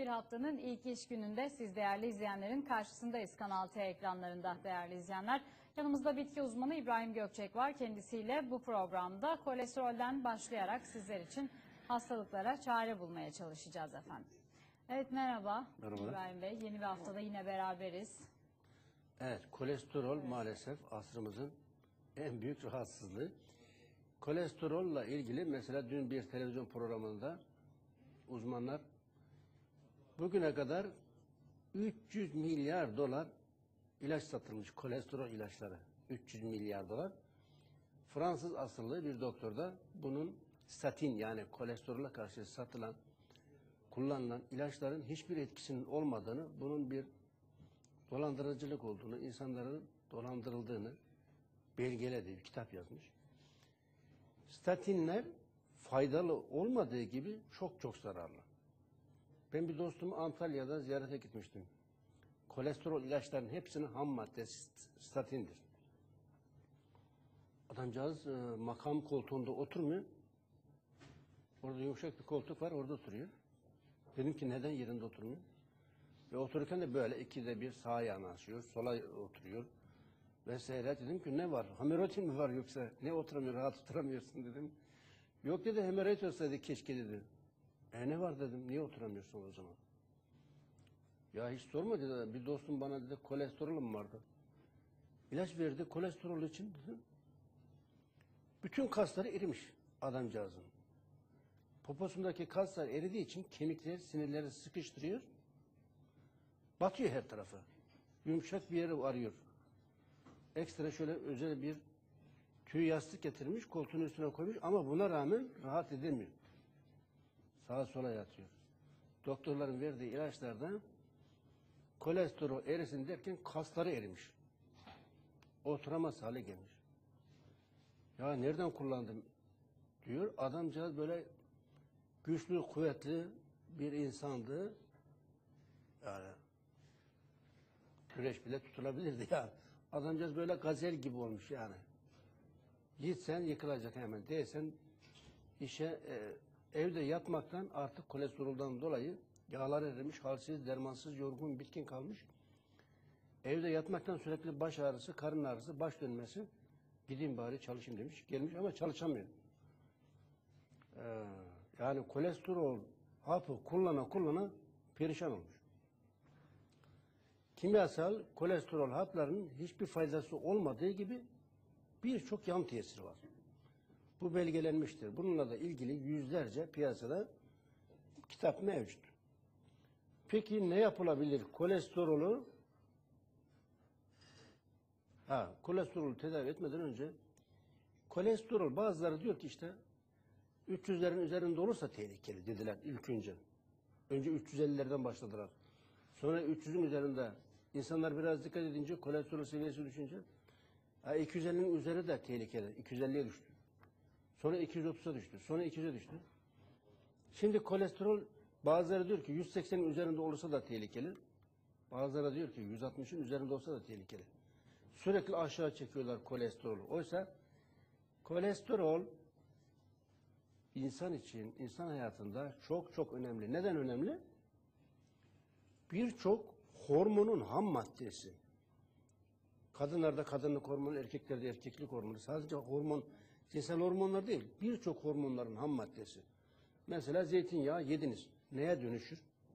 bir haftanın ilk iş gününde siz değerli izleyenlerin karşısındayız Kanal T ekranlarında değerli izleyenler. Yanımızda bitki uzmanı İbrahim Gökçek var. Kendisiyle bu programda kolesterolden başlayarak sizler için hastalıklara çare bulmaya çalışacağız efendim. Evet, merhaba. Merhaba. İbrahim Bey. Yeni bir haftada yine beraberiz. Evet, kolesterol maalesef asrımızın en büyük rahatsızlığı. Kolesterolle ilgili mesela dün bir televizyon programında uzmanlar bugüne kadar 300 milyar dolar ilaç satılmış, kolesterol ilaçları. 300 milyar dolar. Fransız asıllı bir doktor da bunun statin, yani kolesterole karşı satılan, kullanılan ilaçların hiçbir etkisinin olmadığını, bunun bir dolandırıcılık olduğunu, insanların dolandırıldığını belgeledi, bir kitap yazmış. Statinler faydalı olmadığı gibi çok zararlı. Ben bir dostumu Antalya'da ziyarete gitmiştim. Kolesterol ilaçlarının hepsinin ham maddesi statindir. Adamcağız makam koltuğunda oturmuyor. Orada yumuşak bir koltuk var, orada oturuyor. Dedim ki neden yerinde oturmuyor? Ve otururken de böyle ikide bir sağa yanaşıyor, sola oturuyor vesaire. Dedim ki ne var? Hemoroidin mi var yoksa? Ne oturamıyor, rahat oturamıyorsun dedim. Yok dedi, hemoroid olsaydı keşke dedi. Ne var dedim, niye oturamıyorsun o zaman? Ya hiç sorma dedi, bir dostum bana dedi kolesterolüm vardı. İlaç verdi kolesterol için dedi. Bütün kasları erimiş adamcağızın. Poposundaki kaslar eridiği için kemikler, sinirleri sıkıştırıyor. Batıyor her tarafı. Yumuşak bir yeri arıyor. Ekstra şöyle özel bir tüy yastık getirmiş, koltuğun üstüne koymuş ama buna rağmen rahat edemiyor. Sağa sola yatıyor. Doktorların verdiği ilaçlardan kolesterol erisin derken kasları erimiş. Oturamaz hale gelmiş. Ya nereden kullandım diyor. Adamcağız böyle güçlü, kuvvetli bir insandı. Yani güreş bile tutulabilirdi ya. Adamcağız böyle gazel gibi olmuş yani. Gitsen yıkılacak hemen. Değilsen işe evde yatmaktan artık kolesteroldan dolayı yağlar erimiş, halsiz, dermansız, yorgun, bitkin kalmış. Evde yatmaktan sürekli baş ağrısı, karın ağrısı, baş dönmesi. Gideyim bari çalışayım demiş. Gelmiş ama çalışamıyor. Yani kolesterol hapı kullana perişan olmuş. Kimyasal kolesterol haplarının hiçbir faydası olmadığı gibi birçok yan tesiri var. Bu belgelenmiştir. Bununla da ilgili yüzlerce piyasada kitap mevcut. Peki ne yapılabilir? Kolesterolü tedavi etmeden önce kolesterol, bazıları diyor ki işte 300'lerin üzerinde olursa tehlikeli dediler ilk önce. Önce 350'lerden başladılar. Sonra 300'ün üzerinde insanlar biraz dikkat edince, kolesterol seviyesi düşünce 250'nin üzeri de tehlikeli. 250'ye düştü. Sonra 230'a düştü. Sonra 200'e düştü. Şimdi kolesterol, bazıları diyor ki 180'in üzerinde olursa da tehlikeli. Bazıları diyor ki 160'ın üzerinde olsa da tehlikeli. Sürekli aşağı çekiyorlar kolesterolü. Oysa kolesterol insan için, insan hayatında çok önemli. Neden önemli? Birçok hormonun ham maddesi. Kadınlarda kadınlık hormonu, erkeklerde erkeklik hormonu. Sadece hormon, cinsel hormonlar değil, birçok hormonların ham maddesi. Mesela zeytinyağı yediniz. Neye dönüşür?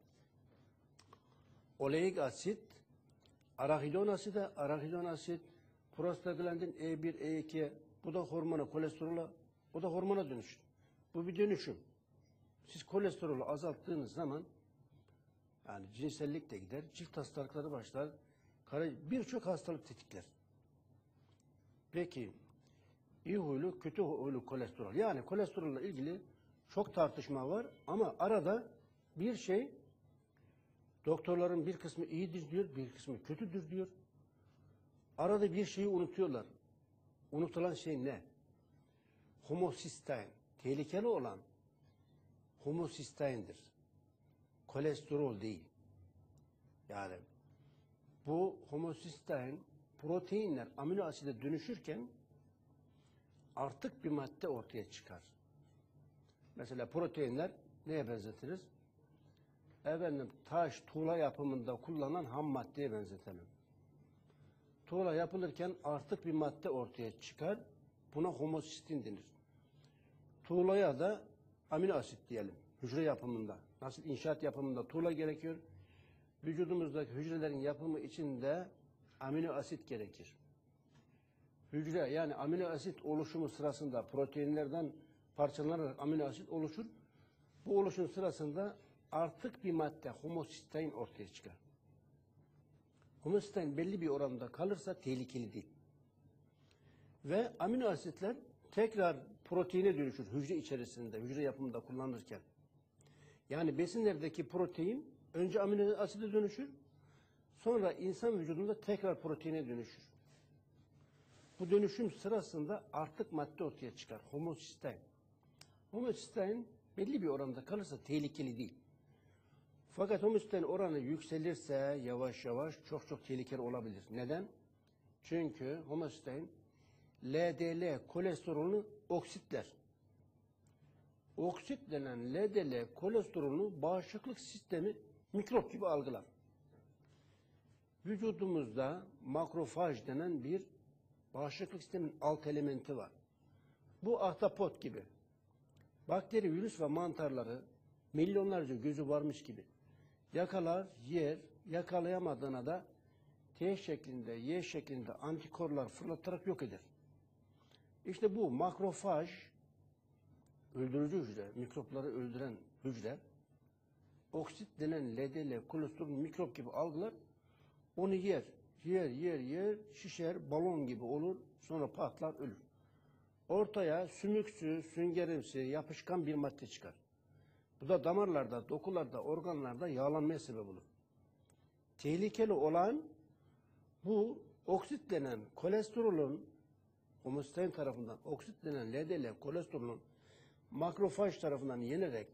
Oleik asit, arachidon asit, prostaglandin E1, E2, bu da hormona, kolesterola, o da hormona dönüşür. Bu bir dönüşüm. Siz kolesterolü azalttığınız zaman yani cinsellik de gider, cilt hastalıkları başlar, birçok hastalık tetikler. Peki, iyi huylu, kötü huylu kolesterol. Yani kolesterolle ilgili çok tartışma var ama arada bir şey, doktorların bir kısmı iyidir diyor, bir kısmı kötüdür diyor. Arada bir şeyi unutuyorlar. Unutulan şey ne? Homosistein. Tehlikeli olan homosisteindir. Kolesterol değil. Yani bu homosistein proteinler amino aside dönüşürken artık bir madde ortaya çıkar. Mesela proteinler neye benzetiriz? efendim taş, tuğla yapımında kullanılan ham maddeye benzetelim. Tuğla yapılırken artık bir madde ortaya çıkar. Buna homosistin denir. Tuğlaya da amino asit diyelim. Hücre yapımında. Nasıl inşaat yapımında tuğla gerekiyor. Vücudumuzdaki hücrelerin yapımı için de amino asit gerekir. Hücre yani amino asit oluşumu sırasında proteinlerden parçalanarak amino asit oluşur. Bu oluşum sırasında artık bir madde homosistein ortaya çıkar. Homosistein belli bir oranda kalırsa tehlikeli değil. Ve amino asitler tekrar proteine dönüşür hücre içerisinde, hücre yapımında kullanılırken. Yani besinlerdeki protein önce amino aside dönüşür, sonra insan vücudunda tekrar proteine dönüşür. Bu dönüşüm sırasında artık madde ortaya çıkar, homosistein. Homosistein belli bir oranda kalırsa tehlikeli değil. Fakat homosistein oranı yükselirse yavaş yavaş çok tehlikeli olabilir. Neden? Çünkü homosistein LDL kolesterolünü oksitler. Oksit denen LDL kolesterolünü bağışıklık sistemi mikrop gibi algılar. Vücudumuzda makrofaj denen bir bağışıklık sistemin alt elementi var. Bu ahtapot gibi. Bakteri, virüs ve mantarları milyonlarca gözü varmış gibi yakalar, yer, yakalayamadığına da T şeklinde, Y şeklinde antikorlar fırlatarak yok eder. İşte bu makrofaj, öldürücü hücre, mikropları öldüren hücre, oksit denen LDL kolesterol mikrop gibi algılar, onu yer, şişer, balon gibi olur, sonra patlar, ölür. Ortaya sümüksü, süngerimsi, yapışkan bir madde çıkar. Bu da damarlarda, dokularda, organlarda yağlanmaya sebep olur. Tehlikeli olan bu oksit denen kolesterolün, homosistein tarafından oksit denen LDL kolesterolün makrofaj tarafından yenerek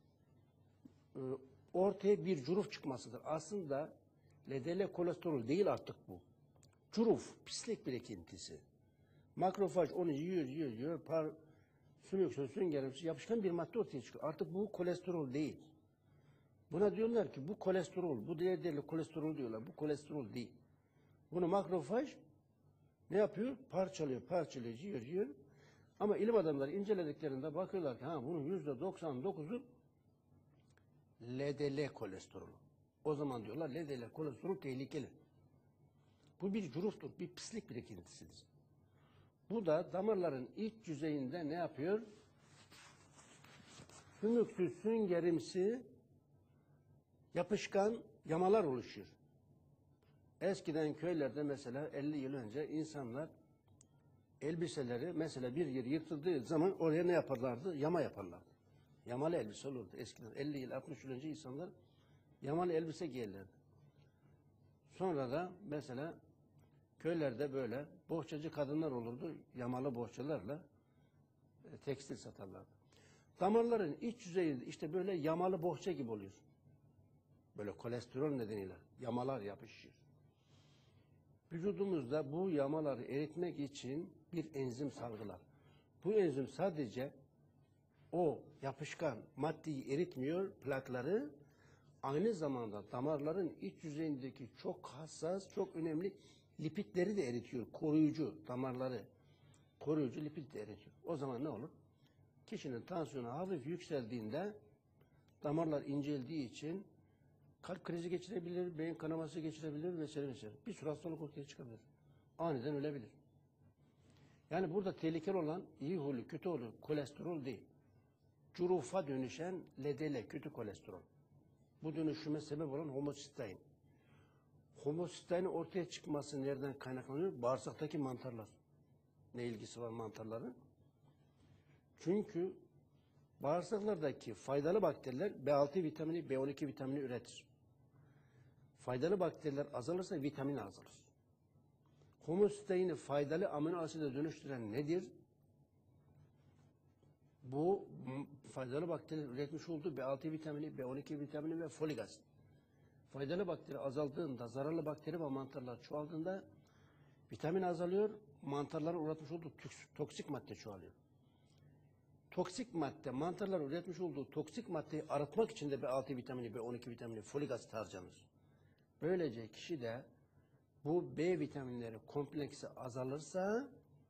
ortaya bir cüruf çıkmasıdır. Aslında LDL kolesterol değil artık bu. Cüruf, pislik birikintisi. Makrofaj onu yiyor, sümüksü, süngerimsi, yapışkan bir madde ortaya çıkıyor. Artık bu kolesterol değil. Buna diyorlar ki bu kolesterol, bu LDL kolesterol diyorlar. Bu kolesterol değil. Bunu makrofaj ne yapıyor? Parçalıyor, yiyor. Ama ilim adamları incelediklerinde bakıyorlar ki bunun %99'u LDL kolesterolü. O zaman diyorlar LDL kolesterol tehlikeli. Bu bir cüruftur, bir pislik birikintisidir. Bu da damarların iç yüzeyinde ne yapıyor? Sümüksü, süngerimsi, yapışkan yamalar oluşuyor. Eskiden köylerde mesela 50 yıl önce insanlar elbiseleri mesela bir yer yırtıldığı zaman oraya ne yaparlardı? Yama yaparlardı. Yamalı elbise olurdu eskiden. 50 yıl 60 yıl önce insanlar yamalı elbise giyerlerdi. Sonra da mesela köylerde böyle bohçacı kadınlar olurdu. Yamalı bohçalarla tekstil satarlardı. Damarların iç yüzeyinde işte böyle yamalı bohça gibi oluyor. Böyle kolesterol nedeniyle yamalar yapışıyor. Vücudumuzda bu yamaları eritmek için bir enzim salgılar. Bu enzim sadece o yapışkan maddeyi eritmiyor, plakları, aynı zamanda damarların iç yüzeyindeki çok hassas, çok önemli lipidleri de eritiyor. Koruyucu damarları, koruyucu lipid de eritiyor. O zaman ne olur? Kişinin tansiyonu hafif yükseldiğinde damarlar inceldiği için kalp krizi geçirebilir, beyin kanaması geçirebilir vesaire. Bir sürü hastalık ortaya çıkabilir. Aniden ölebilir. Yani burada tehlikeli olan iyi huylu, kötü huylu kolesterol değil. Curufa dönüşen LDL, kötü kolesterol. Bu dönüşüme sebep olan homosistein. Homosisteinin ortaya çıkması nereden kaynaklanıyor? Bağırsaktaki mantarlar. Ne ilgisi var mantarların? Çünkü bağırsaklardaki faydalı bakteriler B6 vitamini, B12 vitamini üretir. Faydalı bakteriler azalırsa vitamin azalır. Homosisteini faydalı amino aside dönüştüren nedir? Bu faydalı bakteriler üretmiş olduğu B6 vitamini, B12 vitamini ve folik asit. Faydalı bakteri azaldığında, zararlı bakteri ve mantarlar çoğaldığında vitamin azalıyor, mantarların üretmiş olduğu toksik madde çoğalıyor. toksik madde, mantarlar üretmiş olduğu toksik maddeyi arıtmak için de B6 vitamini, B12 vitamini, folik asit harcanır. Böylece kişide bu B vitaminleri kompleksi azalırsa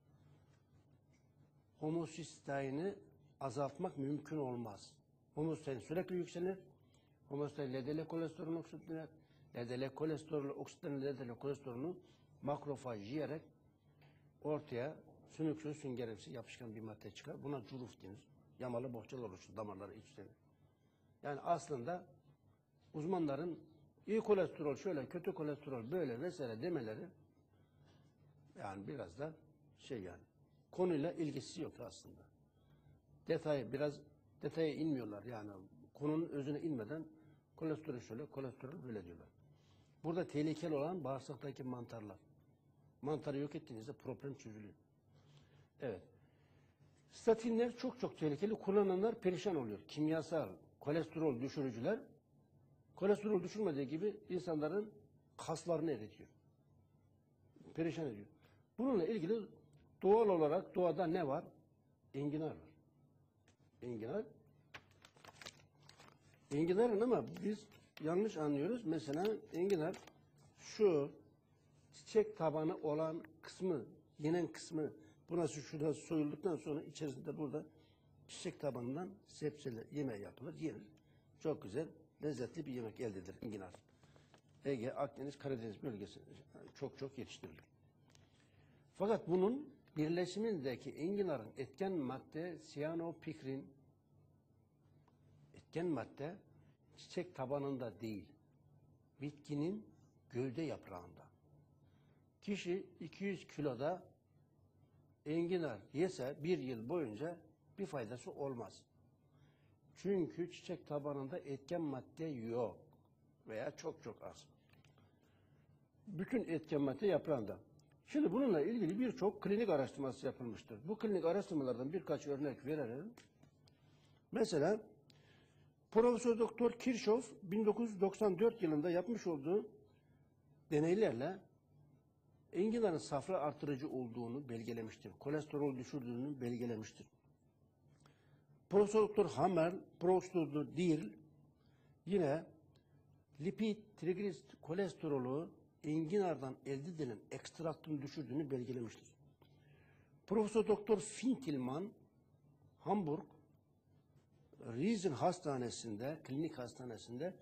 homosidsteini azaltmak mümkün olmaz. Homosidstein sürekli yükselir. Homosidstein LDL kolesterolünü oksitlenir. LDL kolesterolü oksitlenen LDL kolesterolünü makrofaj yiyerek ortaya sümüksüz süngerimsi yapışkan bir madde çıkar. Buna curuf denir. Yamalı bohçalar oluşur damarları içten. Yani aslında uzmanların iyi kolesterol şöyle, kötü kolesterol böyle vesaire demeleri yani biraz da yani konuyla ilgisi yok aslında. Biraz detaya inmiyorlar yani konunun özüne inmeden kolesterol şöyle, kolesterol böyle diyorlar. Burada tehlikeli olan bağırsaktaki mantarlar. Mantarı yok ettiğinizde problem çözülüyor. Evet. Statinler çok tehlikeli. Kullananlar perişan oluyor. Kimyasal kolesterol düşürücüler kolesterol düşürmediği gibi insanların kaslarını eritiyor. Perişan ediyor. Bununla ilgili doğal olarak doğada ne var? Enginar var. Enginarın ama biz yanlış anlıyoruz. Mesela enginar şu çiçek tabanı olan kısmı, yenen kısmı, burası şurada soyulduktan sonra içerisinde burada çiçek tabanından sebzeler, yemeği yapılır, yenir. Çok güzel, lezzetli bir yemek elde edilir enginar. Ege, Akdeniz, Karadeniz bölgesi çok yetiştirilir. Fakat bunun birleşimindeki enginarın etken madde siyanopikrin, etken madde çiçek tabanında değil, bitkinin gövde yaprağında. Kişi 200 kiloda enginar yese bir yıl boyunca bir faydası olmaz. Çünkü çiçek tabanında etken madde yok veya çok az. Bütün etken madde yaprağında. Şimdi bununla ilgili birçok klinik araştırması yapılmıştır. Bu klinik araştırmalardan birkaç örnek verelim. Mesela Profesör Doktor Kirchhoff 1994 yılında yapmış olduğu deneylerle enginarın safra artırıcı olduğunu belgelemiştir. Kolesterol düşürdüğünü belgelemiştir. Profesör Doktor Hammer, Profesör Doktor Dirl yine lipid, trigliserit, kolesterolü enginardan elde edilen ekstraktın düşürdüğünü belgelemiştir. Profesör Doktor Finkelman Hamburg Riesen Hastanesi'nde, klinik hastanesinde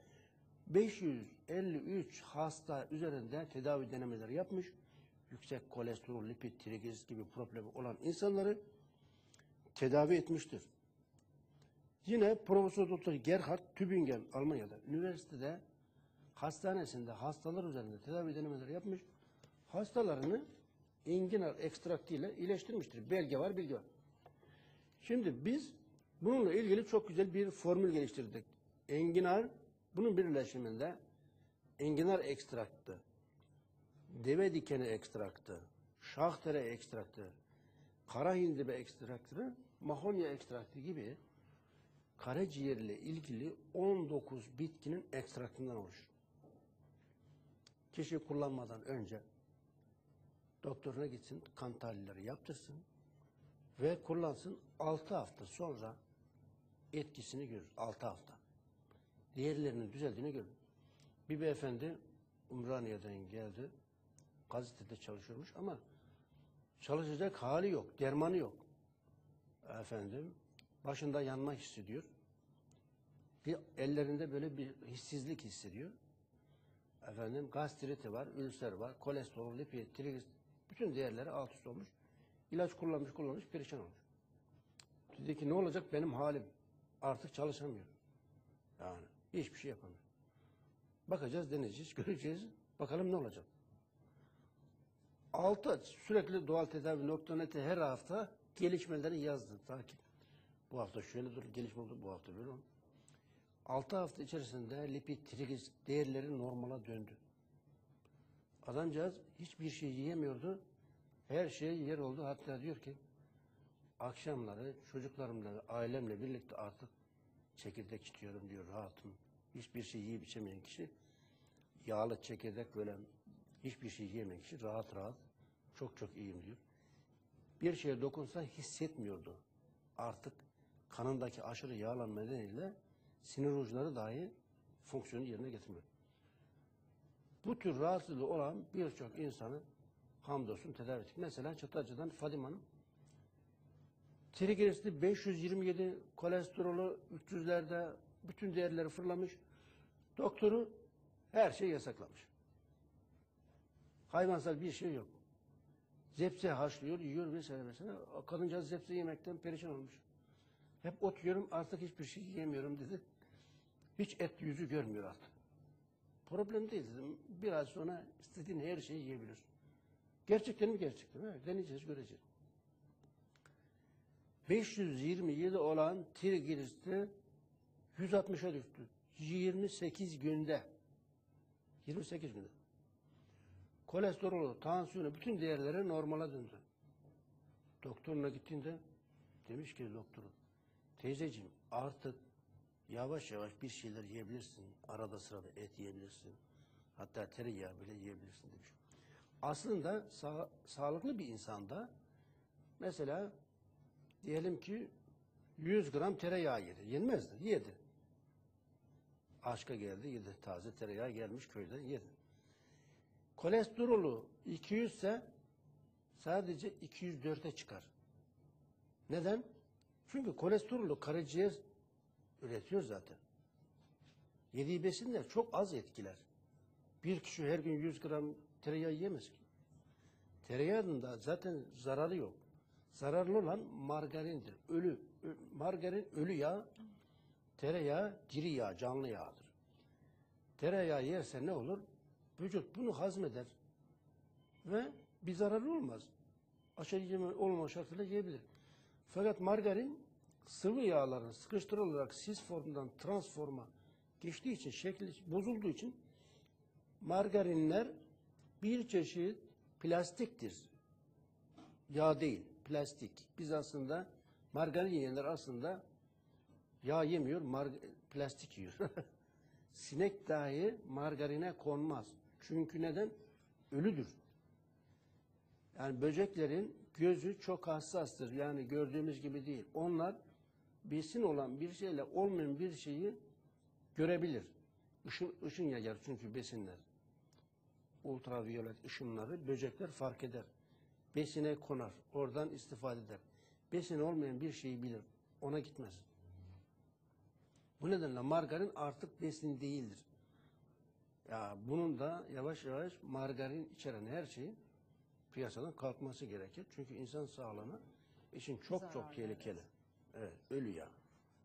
553 hasta üzerinde tedavi denemeleri yapmış. Yüksek kolesterol, lipid, trigliserit gibi problemi olan insanları tedavi etmiştir. Yine Profesör Doktor Gerhard Tübingen Almanya'da üniversitede hastanesinde hastalar üzerinde tedavi denemeleri yapmış. Hastalarını enginar ekstraktı ile iyileştirmiştir. Belge var, bilgi var. Şimdi biz bununla ilgili çok güzel bir formül geliştirdik. Enginar, bunun birleşiminde enginar ekstraktı, deve dikeni ekstraktı, şahtere ekstraktı, kara hindibe ekstraktı, mahonya ekstraktı gibi karaciğer ile ilgili 19 bitkinin ekstraktından oluşur. Kişi kullanmadan önce doktoruna gitsin, kan tahlilleri yaptırsın ve kullansın. 6 hafta sonra etkisini görür. 6 hafta. Diğerlerinin düzeldiğini görür. Bir beyefendi Umraniye'den geldi. Gazetede çalışıyormuş ama çalışacak hali yok, dermanı yok. Efendim, başında yanma hissediyor. Bir ellerinde böyle bir hissizlik hissediyor. Efendim, gastriti var, ülser var, kolesterol, lipid, trigliserit, bütün değerleri alt üst olmuş. İlaç kullanmış, perişan olmuş. Dedi ki ne olacak benim halim? Artık çalışamıyorum. Yani hiçbir şey yapamıyorum. Bakacağız, deneyeceğiz, göreceğiz. Bakalım ne olacak? Sürekli doğal tedavi.net'e her hafta gelişmeleri yazdı. Takip. Bu hafta şöyle dur, gelişme oldu, bu hafta böyle oldu. 6 hafta içerisinde lipid, trigliserit değerleri normala döndü. Adamcağız hiçbir şey yiyemiyordu. Her şey yer oldu. Hatta diyor ki akşamları çocuklarımla, ailemle birlikte artık çekirdek içiyorum diyor, rahatım. Hiçbir şey yiyip içemeyen kişi, yağlı çekirdek böyle hiçbir şey yiyemeyen kişi rahat çok iyiyim diyor. Bir şeye dokunsa hissetmiyordu. Artık kanındaki aşırı yağlanma nedeniyle sinir uçları dahi fonksiyonu yerine getirmiyor. Bu tür rahatsızlığı olan birçok insanı hamdolsun tedavi ettik. Mesela Çıtırcı'dan Fadime Hanım. Trigliserit 527, kolesterolü 300'lerde, bütün değerleri fırlamış. Doktoru her şeyi yasaklamış. Hayvansal bir şey yok. Zepse haşlıyor, yiyor vesaire vesaire. Kadıncağız zepse yemekten perişan olmuş. Hep ot yiyorum, artık hiçbir şey yiyemiyorum dedi. Hiç et yüzü görmüyor artık. Problem değil dedim. Biraz sonra istediğin her şeyi yiyebilirsin. Gerçekten mi gerçekten? Evet, deneyeceğiz, göreceğiz. 527 olan trigliseriti 160'a düştü. 28 günde. 28 günde. Kolesterolü, tansiyonu, bütün değerleri normala döndü. Doktoruna gittiğinde demiş ki doktoru, teyzeciğim artık yavaş yavaş bir şeyler yiyebilirsin. Arada sırada et yiyebilirsin. Hatta tereyağı bile yiyebilirsin demiş. Aslında sağlıklı bir insanda mesela diyelim ki 100 gram tereyağı yedi. Yenmezdi, yedi. Aşka geldi, yedi. Taze tereyağı gelmiş köyden, yedi. Kolesterolü 200 ise sadece 204'e çıkar. Neden? Çünkü kolesterolü karaciğer üretiyor zaten. Yediği besinler çok az etkiler. Bir kişi her gün 100 gram tereyağı yiyemez ki. Tereyağının da zaten zararı yok. Zararlı olan margarindir. Margarin ölü yağ, tereyağı diri yağ, canlı yağdır. Tereyağı yerse ne olur? Vücut bunu hazmeder ve bir zararı olmaz. Aşırı yeme olmama şartıyla yiyebilir. Fakat margarin sıvı yağların sıkıştırılarak sis formundan transforma geçtiği için, şekli bozulduğu için margarinler bir çeşit plastiktir. Yağ değil, plastik. Biz aslında margarin yiyenler aslında yağ yemiyor, plastik yiyor. Sinek dahi margarine konmaz. Çünkü neden? Ölüdür. Yani böceklerin gözü çok hassastır. Yani gördüğümüz gibi değil. Onlar besin olan bir şeyle olmayan bir şeyi görebilir. Işın yayar çünkü besinler. Ultraviyolet ışınları böcekler fark eder. Besine konar. Oradan istifade eder. Besin olmayan bir şeyi bilir. Ona gitmez. Bu nedenle margarin artık besin değildir. Ya bunun da yavaş yavaş margarin içeren her şeyin piyasadan kalkması gerekir. Çünkü insan sağlığına için çok Zararlı, tehlikeli. Evet, ölü yağ.